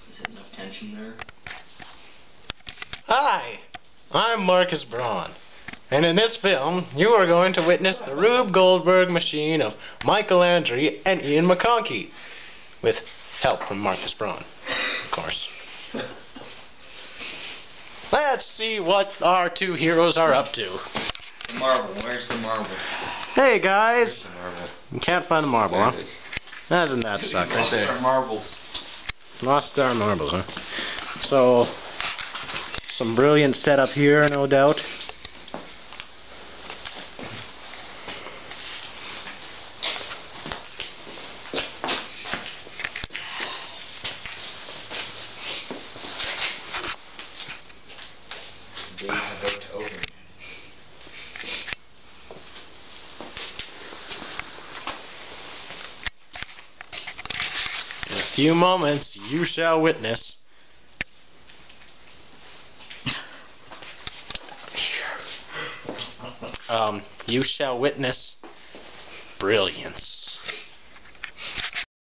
Is it enough tension there? Hi, I'm Marcus Braun, and in this film, you are going to witness the Rube Goldberg machine of Michael Andrew and Ian McConkey, with help from Marcus Braun, of course. Let's see what our two heroes are up to. The marble. Where's the marble? Hey guys! Where's the marble? You can't find the marble, There huh? it is. Doesn't that suck? Lost our marbles. Lost our marbles, huh? So, some brilliant setup here, no doubt. The gate's about to open. In a few moments, you shall witness. You shall witness brilliance.